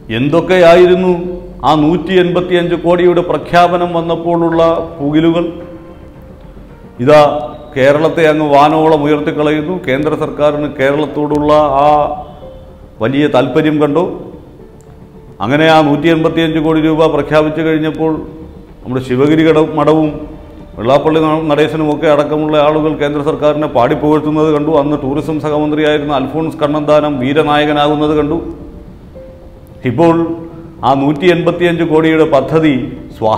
എന്തൊക്കെയായിരുന്നു ആ 185 കോടിയുടെ പ്രഖ്യാപനം വന്നപ്പോഴുള്ള പുകിലുകൾ? ഇതാ കേരളത്തെ അങ്ങ് വാനോളം ഉയർത്തിക്കളയുന്നു. കേന്ദ്ര സർക്കാരിന് കേരളത്തോടുള്ള ആ വലിയ താല്പര്യം കണ്ടു. അങ്ങനെ ആ 185 കോടി രൂപ പ്രഖ്യാപിച്ചു കഴിഞ്ഞപ്പോൾ നമ്മുടെ ശിവഗിരി മഠവും വെള്ളാപ്പള്ളി നടേശനുമൊക്കെ അടക്കമുള്ള ആളുകൾ കേന്ദ്ര സർക്കാരിനെ പാടിപ്പുകഴ്ത്തുന്നത് കണ്ടു. അന്ന് ടൂറിസം സഹമന്ത്രിയായിരുന്ന അൽഫോൺസ് കണ്ണന്താനം വീരനായകനാകുന്നത് കണ്ടു. ഇപ്പോൾ ആ 185 കോടിയുടെ പദ്ധതി സ്വാഹ.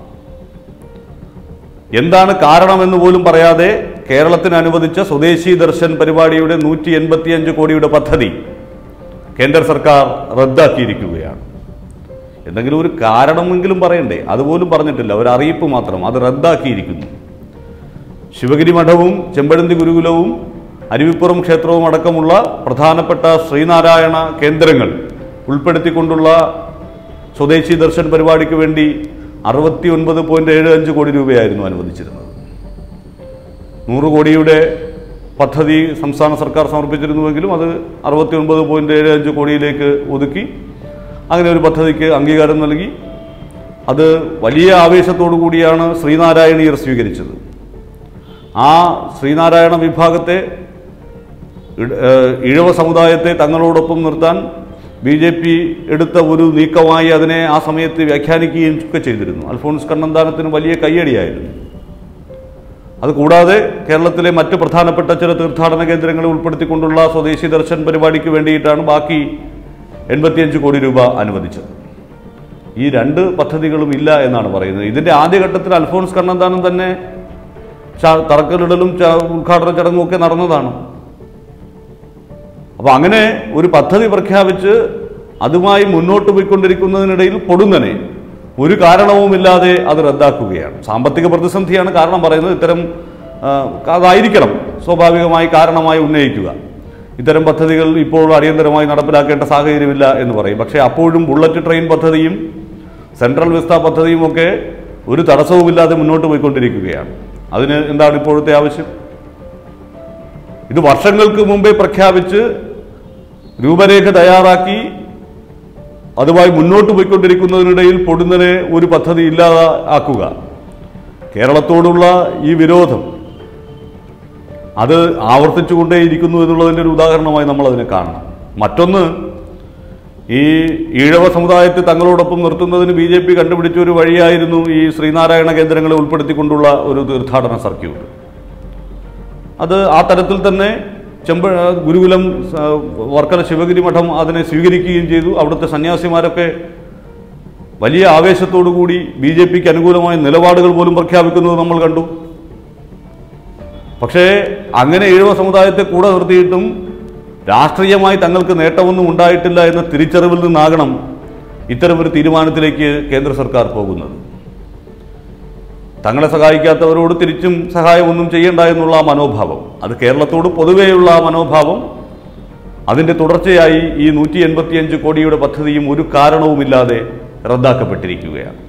എന്താണ് കാരണമെന്ന് പോലും പറയാതെ കേരളത്തിന് അനുവദിച്ച സ്വദേശി ദർശൻ പരിപാടിയുടെ 185 കോടിയുടെ പദ്ധതി കേന്ദ്ര സർക്കാർ റദ്ദാക്കിയിരിക്കുകയാണ്. എന്തെങ്കിലും ഒരു കാരണമെങ്കിലും പറയണ്ടേ? അതുപോലും പറഞ്ഞിട്ടില്ല. ഒരു അറിയിപ്പ് മാത്രം. അത് റദ്ദാക്കിയിരിക്കുന്നു. ശിവഗിരി മഠവും ചെമ്പഴന്തി ഗുരുകുലവും അരുവിപ്പുറം ക്ഷേത്രവും അടക്കമുള്ള പ്രധാനപ്പെട്ട ശ്രീനാരായണ കേന്ദ്രങ്ങൾ ഉൾപ്പെടുത്തിക്കൊണ്ടുള്ള സ്വദേശി ദർശൻ പരിപാടിക്ക് വേണ്ടി 69.75 കോടി രൂപയായിരുന്നു അനുവദിച്ചിരുന്നത്. 100 കോടിയുടെ പദ്ധതി സംസ്ഥാന സർക്കാർ സമർപ്പിച്ചിരുന്നുവെങ്കിലും അത് 69.75 കോടിയിലേക്ക് ഒതുക്കി. അങ്ങനെ ഒരു പദ്ധതിക്ക് അംഗീകാരം നൽകി. അത് വലിയ ആവേശത്തോടു കൂടിയാണ് ശ്രീനാരായണീയർ സ്വീകരിച്ചത്. ആ ശ്രീനാരായണ വിഭാഗത്തെ, ഈഴവ സമുദായത്തെ തങ്ങളോടൊപ്പം നിർത്താൻ BJP എടുത്ത ഒരു നീക്കമായി അതിനെ ആ സമയത്ത് വ്യാഖ്യാനിക്കുകയും ഒക്കെ ചെയ്തിരുന്നു. അൽഫോൺസ് കണ്ണന്താനത്തിന് വലിയ കയ്യടിയായിരുന്നു. അതുകൂടാതെ കേരളത്തിലെ മറ്റ് പ്രധാനപ്പെട്ട ചില തീർത്ഥാടന കേന്ദ്രങ്ങളെ ഉൾപ്പെടുത്തിക്കൊണ്ടുള്ള സ്വദേശി ദർശൻ പരിപാടിക്ക് വേണ്ടിയിട്ടാണ് ബാക്കി 85 കോടി രൂപ അനുവദിച്ചത്. ഈ 2 പദ്ധതികളും ഇല്ല എന്നാണ് പറയുന്നത്. ഇതിൻ്റെ ആദ്യഘട്ടത്തിൽ അൽഫോൺസ് കണ്ണന്താനം തന്നെ തറക്കല്ലിടലും ഉദ്ഘാടന ചടങ്ങും ഒക്കെ നടന്നതാണ്. അപ്പോൾ അങ്ങനെ ഒരു പദ്ധതി പ്രഖ്യാപിച്ച് അതുമായി മുന്നോട്ട് പോയിക്കൊണ്ടിരിക്കുന്നതിനിടയിൽ പൊടുന്നനെ ഒരു കാരണവുമില്ലാതെ അത് റദ്ദാക്കുകയാണ്. സാമ്പത്തിക പ്രതിസന്ധിയാണ് കാരണം പറയുന്നത്. ഇത്തരം അതായിരിക്കണം സ്വാഭാവികമായി കാരണമായി ഉന്നയിക്കുക. ഇത്തരം പദ്ധതികൾ ഇപ്പോൾ അടിയന്തരമായി നടപ്പിലാക്കേണ്ട സാഹചര്യമില്ല എന്ന് പറയും. പക്ഷേ അപ്പോഴും ബുള്ളറ്റ് ട്രെയിൻ പദ്ധതിയും സെൻട്രൽ വിസ്ത പദ്ധതിയും ഒക്കെ ഒരു തടസ്സവുമില്ലാതെ മുന്നോട്ട് പോയിക്കൊണ്ടിരിക്കുകയാണ്. അതിന് എന്താണ് ഇപ്പോഴത്തെ ആവശ്യം? ഇത് വർഷങ്ങൾക്ക് മുമ്പേ പ്രഖ്യാപിച്ച് രൂപരേഖ തയ്യാറാക്കി അതുമായി മുന്നോട്ട് പോയിക്കൊണ്ടിരിക്കുന്നതിനിടയിൽ പൊടുന്നനെ ഒരു പദ്ധതി ഇല്ലാതാക്കുക. കേരളത്തോടുള്ള ഈ വിരോധം അത് ആവർത്തിച്ചുകൊണ്ടേയിരിക്കുന്നു എന്നുള്ളതിൻ്റെ ഒരു ഉദാഹരണമായി നമ്മൾ അതിനെ കാണണം. മറ്റൊന്ന്, ഈ ഈഴവ സമുദായത്തെ തങ്ങളോടൊപ്പം നിർത്തുന്നതിന് BJP കണ്ടുപിടിച്ച ഒരു വഴിയായിരുന്നു ഈ ശ്രീനാരായണ കേന്ദ്രങ്ങളെ ഉൾപ്പെടുത്തിക്കൊണ്ടുള്ള ഒരു തീർത്ഥാടന സർക്യൂട്ട്. അത് ആ തരത്തിൽ തന്നെ ഗുരുകുലം, വർക്കല ശിവഗിരി മഠം അതിനെ സ്വീകരിക്കുകയും ചെയ്തു. അവിടുത്തെ സന്യാസിമാരൊക്കെ വലിയ ആവേശത്തോടു കൂടി BJPക്ക് അനുകൂലമായ നിലപാടുകൾ പോലും പ്രഖ്യാപിക്കുന്നത് നമ്മൾ കണ്ടു. പക്ഷേ അങ്ങനെ ഈഴവ സമുദായത്തെ കൂടെ നിർത്തിയിട്ടും രാഷ്ട്രീയമായി തങ്ങൾക്ക് നേട്ടമൊന്നും ഉണ്ടായിട്ടില്ല എന്ന തിരിച്ചറിവിൽ നിന്നാകണം ഇത്തരമൊരു തീരുമാനത്തിലേക്ക് കേന്ദ്ര സർക്കാർ പോകുന്നത്. തങ്ങളെ സഹായിക്കാത്തവരോട് തിരിച്ചും സഹായമൊന്നും ചെയ്യണ്ട എന്നുള്ള മനോഭാവം, അത് കേരളത്തോട് പൊതുവെയുള്ള മനോഭാവം, അതിൻ്റെ തുടർച്ചയായി ഈ 185 കോടിയുടെ പദ്ധതിയും ഒരു കാരണവുമില്ലാതെ റദ്ദാക്കപ്പെട്ടിരിക്കുകയാണ്.